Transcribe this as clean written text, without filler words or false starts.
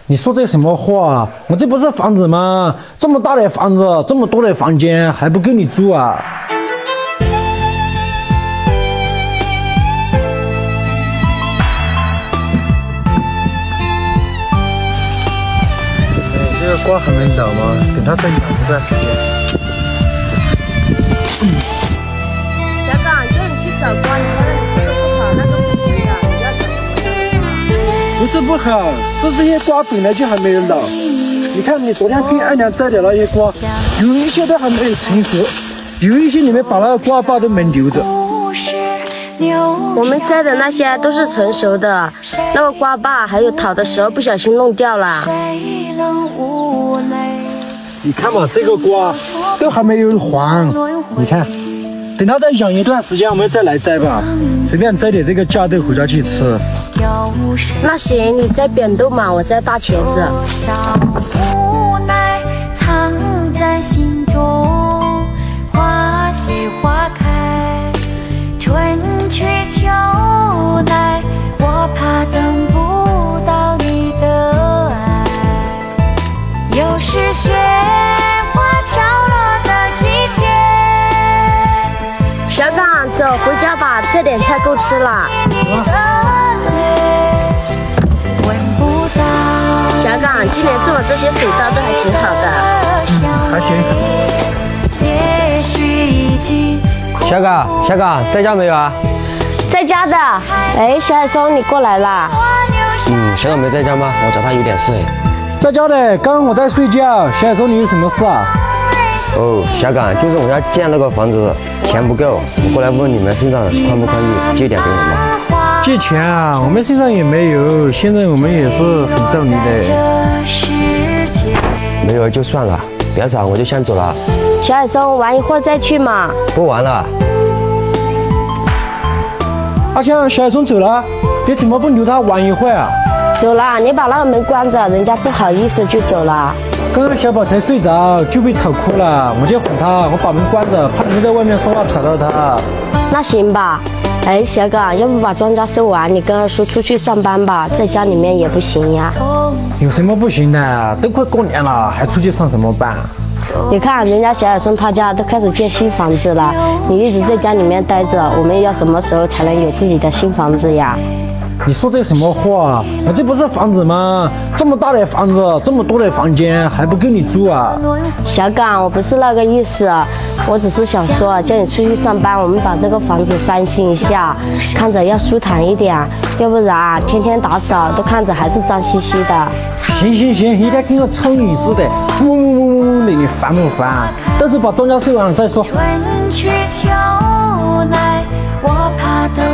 你说这什么话？我这不是房子吗？这么大的房子，这么多的房间，还不够你住啊？这个瓜还没倒吗？等它再养一段时间。 小岗，叫你去找瓜，你说你这个不好，那个不行的，你要找什么样的瓜？ 不是不好，是这些瓜本来就还没有老。你看，你昨天给二娘摘的那些瓜，有一些都还没有成熟，有一些你们把那个瓜把都没留着。 我们摘的那些都是成熟的，那个瓜把还有讨的时候不小心弄掉了。 你看嘛，这个瓜都还没有黄，你看，等它再养一段时间，我们再来摘吧，随便摘点这个架豆回家去吃。 那行，你摘扁豆嘛，我摘大茄子。 无奈藏在心中，花谢花开，春去秋来，我怕等不到你的爱。又是雪花飘落的季节。 小岗，走，回家吧，这点菜够吃了。小岗，今年种的这些水稻都还挺好的。 还行。 小岗，在家没有啊？ 在家的。哎，小海松，你过来啦？ 小岗没在家吗？我找他有点事哎。 在家的，刚刚我在睡觉。小海说你有什么事啊？ 哦，小岗，就是我要建那个房子，钱不够，我过来问你们身上宽不宽裕，借点给我嘛。 借钱啊？我们身上也没有，现在我们也是很着急的。 没有就算了，别找我就先走了。 小海松，玩一会儿再去嘛。 不玩了。 阿香，小海松走了，你怎么不留他玩一会儿啊？ 走了，你把那个门关着，人家不好意思就走了。 刚刚小宝才睡着就被吵哭了，我就哄他，我把门关着，怕你们在外面说话吵到他。 那行吧。哎，小岗，要不把庄稼收完，你跟二叔出去上班吧，在家里面也不行呀。 有什么不行的？都快过年了，还出去上什么班？ 你看人家小海松他家都开始建新房子了，你一直在家里面待着，我们要什么时候才能有自己的新房子呀？ 你说这什么话？我这不是房子吗？这么大的房子，这么多的房间，还不够你住啊？ 小岗，我不是那个意思，我只是想说，叫你出去上班，我们把这个房子翻新一下，看着要舒坦一点，要不然天天打扫都看着还是脏兮兮的。 行，一天跟个苍蝇似的，嗡嗡嗡嗡的，你烦不烦？到时候把庄稼收完了再说。 春去秋来，我怕等